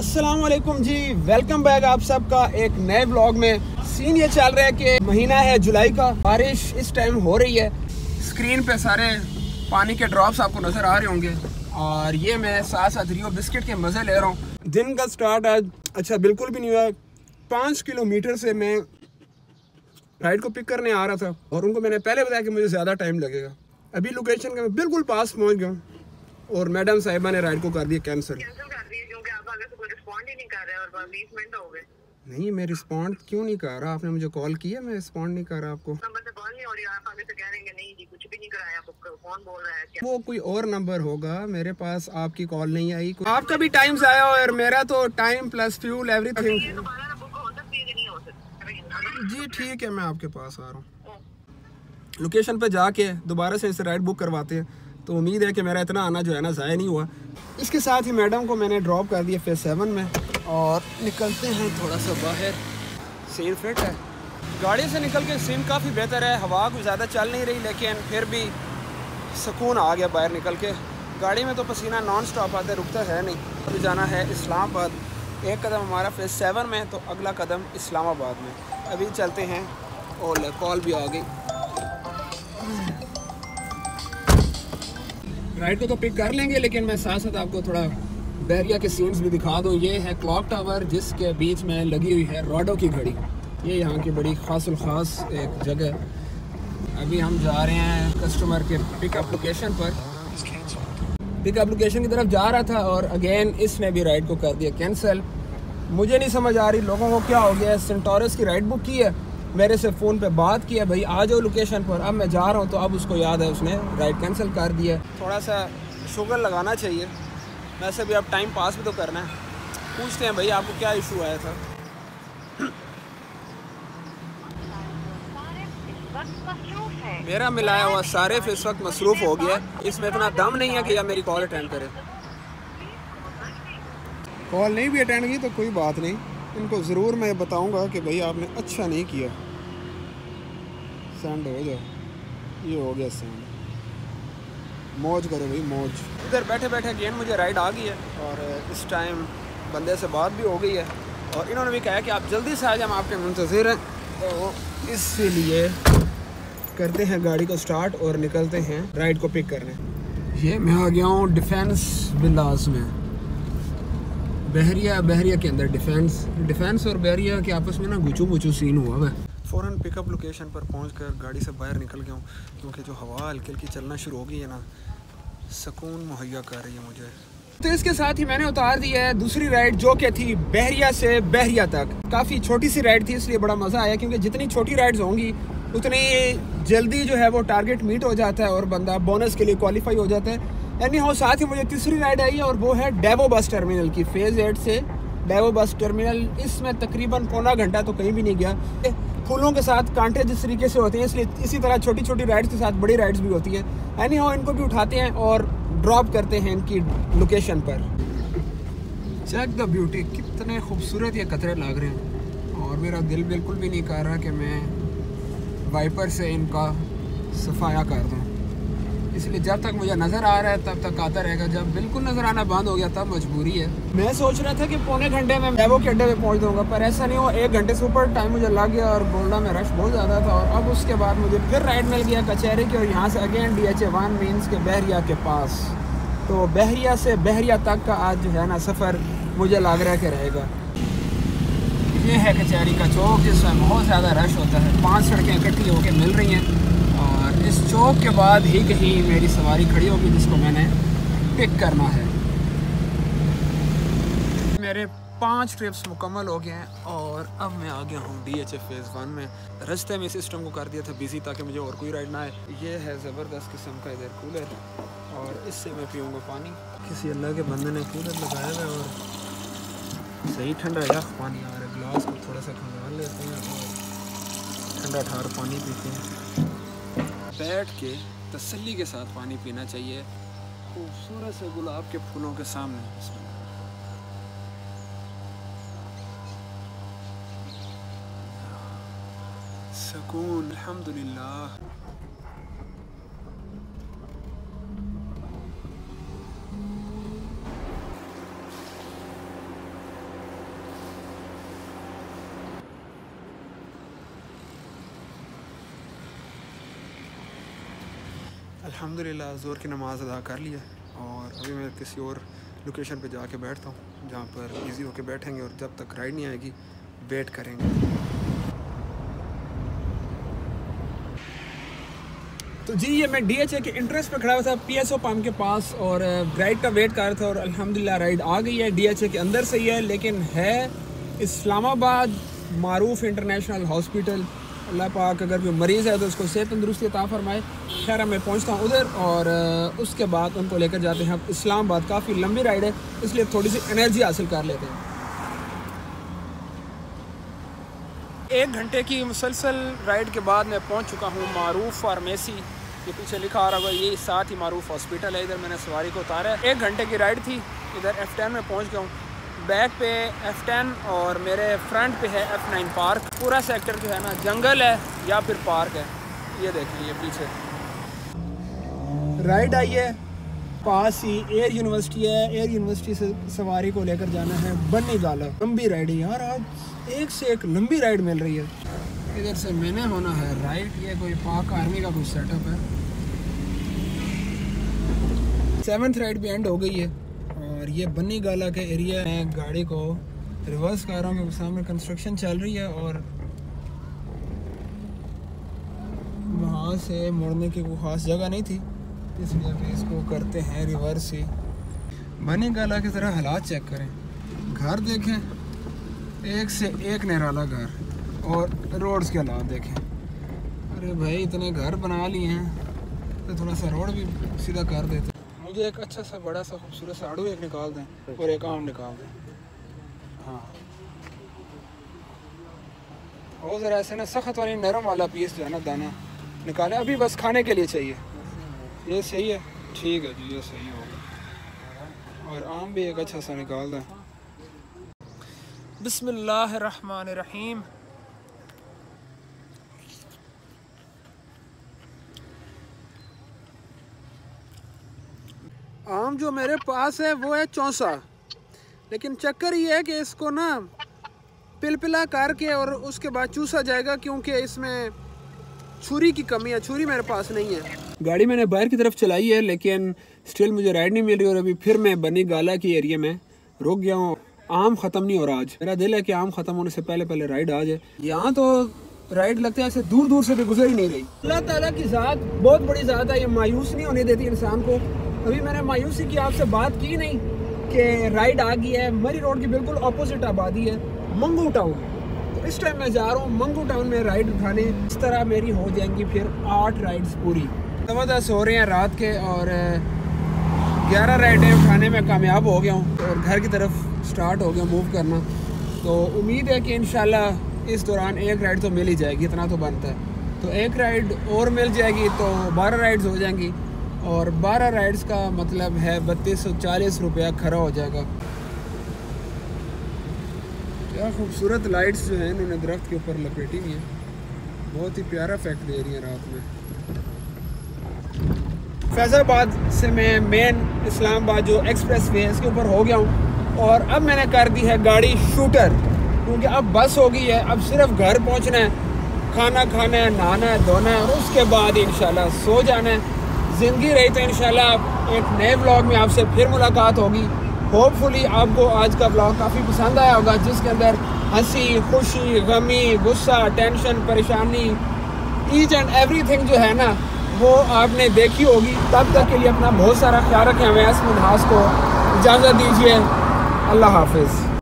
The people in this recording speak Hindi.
अस्सलाम वालेकुम जी, वेलकम बैक आप सबका एक नए व्लॉग में। सीन ये चल रहा है कि महीना है जुलाई का, बारिश इस टाइम हो रही है। स्क्रीन पे सारे पानी के ड्रॉप्स आपको नज़र आ रहे होंगे और ये मैं साथ साथ रियो बिस्किट के मज़े ले रहा हूँ। दिन का स्टार्ट आज अच्छा बिल्कुल भी नहीं हुआ। 5 किलोमीटर से मैं राइड को पिक करने आ रहा था और उनको मैंने पहले बताया कि मुझे ज़्यादा टाइम लगेगा। अभी लोकेशन के मैं बिल्कुल पास पहुँच गया हूँ और मैडम साहिबा ने राइड को कर दिया कैंसिल। नहीं, मैं रिस्पॉन्ड क्यों नहीं कर रहा? आपने मुझे कॉल किया, मैं रिस्पॉन्ड नहीं कर रहा आपको। नंबर से कॉल नहीं हो रही, आप आगे से कह रहे हैं कि नहीं जी कुछ भी नहीं कराया, आपको कौन बोल रहा है? वो कोई और नंबर होगा, मेरे पास आपकी कॉल नहीं आई। आपका भी टाइम आया और मेरा तो टाइम प्लस फ्यूल एवरीथिंग। जी ठीक है, मैं आपके पास आ रहा हूँ। लोकेशन पे जाके दोबारा से इसे राइड बुक करवाते हैं, तो उम्मीद है कि मेरा इतना आना जो है ना ज़ाया नहीं हुआ। इसके साथ ही मैडम को मैंने ड्रॉप कर दिया फेज 7 में और निकलते हैं थोड़ा सा बाहर। सीन फिट है, गाड़ी से निकल के सीन काफ़ी बेहतर है। हवा कुछ ज़्यादा चल नहीं रही लेकिन फिर भी सुकून आ गया बाहर निकल के। गाड़ी में तो पसीना नॉन स्टॉप आता है, रुकता है नहीं। अभी जाना है इस्लामाबाद। एक कदम हमारा फेज 7 में तो अगला कदम इस्लामाबाद में। अभी चलते हैं और कॉल भी आ गई। राइड को तो पिक कर लेंगे लेकिन मैं साथ साथ आपको थोड़ा बहरिया के सीन्स भी दिखा दूँ। ये है क्लॉक टावर जिसके बीच में लगी हुई है रॉडो की घड़ी। ये यहाँ की बड़ी खासुल खास एक जगह। अभी हम जा रहे हैं कस्टमर के पिकअप लोकेशन पर। पिकअप लोकेशन की तरफ जा रहा था और अगेन इसने भी राइड को कर दिया कैंसिल। मुझे नहीं समझ आ रही लोगों को क्या हो गया। सेंटोरस की राइड बुक की है, मेरे से फ़ोन पे बात किया, भाई आ जाओ लोकेशन पर। अब मैं जा रहा हूँ तो अब उसको याद है, उसने राइड कैंसिल कर दिया। थोड़ा सा शुगर लगाना चाहिए, वैसे भी अब टाइम पास भी तो करना है। पूछते हैं भाई आपको क्या इशू आया था। मेरा मिलाया हुआ सारिफ इस वक्त मसरूफ़ हो गया। इसमें इतना दम नहीं है कि या मेरी कॉल अटेंड करे। कॉल नहीं भी अटेंड की तो कोई बात नहीं, इनको ज़रूर मैं बताऊंगा कि भाई आपने अच्छा नहीं किया। सेंड हो जाए, ये हो गया सेंड। मौज करो भाई मौज। इधर बैठे बैठे अगेन मुझे राइड आ गई है और इस टाइम बंदे से बात भी हो गई है और इन्होंने भी कहा कि आप जल्दी से आ जाए, हम आपके मुंतज़िर हैं। तो इसलिए करते हैं गाड़ी को स्टार्ट और निकलते हैं राइड को पिक करने। ये मैं आ गया हूँ डिफेंस विलास में। बहरिया के अंदर डिफेंस और बहरिया के आपस में ना गुचू सीन हुआ है। फ़ौरन पिकअप लोकेशन पर पहुंचकर गाड़ी से बाहर निकल गया हूँ क्योंकि जो हवा हल्की हल्की चलना शुरू हो गई है ना, सुकून मुहैया कर रही है मुझे। तो इसके साथ ही मैंने उतार दी है दूसरी राइड जो कि थी बहरिया से बहरिया तक। काफ़ी छोटी सी राइड थी इसलिए बड़ा मज़ा आया, क्योंकि जितनी छोटी राइड्स होंगी उतनी जल्दी जो है वो टारगेट मीट हो जाता है और बंदा बोनस के लिए क्वालिफाई हो जाता है। एनी हाउ साथ ही मुझे तीसरी राइड आई है और वो है डेवो बस टर्मिनल की। फेज़ 8 से डेवो बस टर्मिनल, इसमें तकरीबन पौना घंटा तो कहीं भी नहीं गया। फूलों के साथ कांटे जिस तरीके से होते हैं, इसलिए इसी तरह छोटी छोटी राइड्स के साथ बड़ी राइड्स भी होती हैं। एनी हाउ इनको भी उठाते हैं और ड्रॉप करते हैं इनकी लोकेशन पर। चेक द ब्यूटी, कितने खूबसूरत ये कतरे लग रहे हैं और मेरा दिल बिल्कुल भी नहीं कर रहा कि मैं वाइपर से इनका सफाया कर दूँ। इसलिए जब तक मुझे नज़र आ रहा है तब तक आता रहेगा, जब बिल्कुल नज़र आना बंद हो गया तब मजबूरी है। मैं सोच रहा था कि पौने घंटे में डेवो के अड्डे पे पहुंच दूंगा, पर ऐसा नहीं हुआ। 1 घंटे से ऊपर टाइम मुझे लग गया और गोल्डा में रश बहुत ज़्यादा था। और अब उसके बाद मुझे फिर राइड मिल गया कचहरी की और यहाँ से अगेन DHA1 मीन्स के बहरिया के पास। तो बहरिया से बहरिया तक का आज जो है ना सफ़र मुझे लग रहा है कि रहेगा। ये है कचहरी का चौक जिसमें बहुत ज़्यादा रश होता है। 5 सड़कें इकट्ठी होकर मिल रही हैं और इस चौक के बाद ही कहीं मेरी सवारी खड़ी होगी जिसको मैंने पिक करना है। मेरे 5 ट्रिप्स मुकम्मल हो गए हैं और अब मैं आ गया हूँ DHA फेज़ 1 में। रास्ते में सिस्टम को कर दिया था बिजी ताकि मुझे और कोई राइड ना आए। ये है ज़बरदस्त किस्म का इधर कूलर और इससे मैं पीऊँगा पानी। किसी अल्लाह के बंदे ने कूलर लगाया है और सही ठंडा यख पानी आ रहा है। गिलास को थोड़ा सा खंगाल लेते हैं और ठंडा ठार पानी पीते हैं। बैठ के तसल्ली के साथ पानी पीना चाहिए खूबसूरत से गुलाब के फूलों के सामने। सुकून, अल्हम्दुलिल्लाह। अल्हम्दुलिल्लाह ज़ोर की नमाज़ अदा कर ली है और अभी मैं किसी और लोकेशन पे जाके बैठता हूँ जहाँ पर इजी होके बैठेंगे और जब तक राइड नहीं आएगी वेट करेंगे। तो जी ये मैं DHA के इंट्रेंस पे खड़ा हुआ था PSO पंप के पास और राइड का वेट कर रहा था और अल्हम्दुलिल्लाह राइड आ गई है। DHA के अंदर से ही है लेकिन है इस्लामाबाद मारूफ इंटरनेशनल हॉस्पिटल। अल्लाह पाक अगर कोई मरीज़ है तो उसको सेहत तंदुरुस्ती अता फरमाए। खैर मैं पहुंचता हूं उधर और उसके बाद उनको लेकर जाते हैं इस्लामाबाद। काफ़ी लंबी राइड है इसलिए थोड़ी सी एनर्जी हासिल कर लेते हैं। 1 घंटे की मुसलसल राइड के बाद मैं पहुंच चुका हूं मारूफ फार्मेसी। ये पीछे लिखा आ रहा है ये साथ ही मारूफ हॉस्पिटल है। इधर मैंने सवारी को उतारा है। 1 घंटे की राइड थी। इधर F10 में पहुंच गया हूँ। बैक पे F10 और मेरे फ्रंट पे है F9 पार्क। पूरा सेक्टर जो है ना जंगल है या फिर पार्क है। ये देखें ये पीछे राइड आई है। पास ही एयर यूनिवर्सिटी है। एयर यूनिवर्सिटी से सवारी को लेकर जाना है बन्नी गाला। लंबी राइड है यार, आज एक से एक लंबी राइड मिल रही है। इधर से मैंने होना है राइट। ये कोई पाक आर्मी का कुछ सेटअप है। 7th राइड भी एंड हो गई है और ये बन्नी गाला के एरिया में गाड़ी को रिवर्स कर रहा हूँ क्योंकि सामने कंस्ट्रक्शन चल रही है और वहाँ से मुड़ने की कोई ख़ास जगह नहीं थी इसलिए फिर इसको करते हैं रिवर्स ही। बन्नी गाला की तरह हालात चेक करें। घर देखें, एक से एक निराला घर और रोड्स के हालात देखें। अरे भाई इतने घर बना लिए हैं तो थोड़ा सा रोड भी सीधा कर देते। मुझे एक अच्छा सा बड़ा सा खूबसूरत सा आड़ू एक निकाल दें और एक आम निकाल दें। हाँ और ज़रा ऐसे ना सख्त वाली नरम वाला पीस जो है ना दाना निकालें। अभी बस खाने के लिए चाहिए। ये सही है, ठीक है जी, ये सही होगा। और आम भी एक अच्छा सा निकाल दें। बिस्मिल्लाहिर्रहमानिर्रहीम। आम जो मेरे पास है वो है चौसा, लेकिन चक्कर ये है कि इसको ना पिलपिला करके और उसके बाद चूसा जाएगा क्योंकि इसमें छुरी की कमी है। छुरी मेरे पास नहीं है। गाड़ी मैंने बाहर की तरफ चलाई है लेकिन स्टिल मुझे राइड नहीं मिल रही और अभी फिर मैं बन्नी गाला की एरिया में रुक गया हूँ। आम ख़त्म नहीं हो रहा। आज मेरा दिल है कि आम ख़त्म होने से पहले पहले राइड आ जाए। यहाँ तो राइड लगता है ऐसे दूर दूर से भी गुजर ही नहीं रही। अल्लाह ताला की ज़ात बहुत बड़ी ज़ात है, ये मायूस नहीं होने देती इंसान को। अभी मैंने मायूसी की आपसे बात की नहीं कि राइड आ गई है। मरी रोड की बिल्कुल अपोजिट आबादी है मंगू टाउन। तो इस टाइम मैं जा रहा हूँ मंगू टाउन में राइड उठाने। इस तरह मेरी हो जाएंगी फिर 8 राइड्स पूरी। ज़बरदस्त हो रहे हैं रात के और 11 राइडें उठाने में कामयाब हो गया हूँ और घर की तरफ स्टार्ट हो गया मूव करना। तो उम्मीद है कि इंशाल्लाह इस दौरान एक राइड तो मिल ही जाएगी, इतना तो बनता है। तो एक राइड और मिल जाएगी तो 12 राइड्स हो जाएंगी और 12 राइड्स का मतलब है 3240 रुपया खरा हो जाएगा। क्या खूबसूरत लाइट्स जो हैं इन्होंने दरख्त के ऊपर लपेटी हुई हैं। बहुत ही प्यारा इफेक्ट दे रही है रात में। फैज़ाबाद से मैं मेन इस्लामाबाद जो एक्सप्रेस वे है इसके ऊपर हो गया हूँ और अब मैंने कर दी है गाड़ी शूटर क्योंकि अब बस हो गई है। अब सिर्फ घर पहुँचना है, खाना खाना है, नहाना है, धोना है और उसके बाद इंशाल्लाह सो जाना है। ज़िंदगी रही तो इंशाल्लाह एक नए ब्लॉग में आपसे फिर मुलाकात होगी। होपफुली आपको आज का ब्लॉग काफ़ी पसंद आया होगा जिसके अंदर हंसी, खुशी, गमी, गुस्सा, टेंशन, परेशानी, ईच एंड एवरीथिंग जो है ना वो आपने देखी होगी। तब तक के लिए अपना बहुत सारा ख्याल रखें। हमें मिनहास को इजाज़त दीजिए। अल्लाह हाफिज़।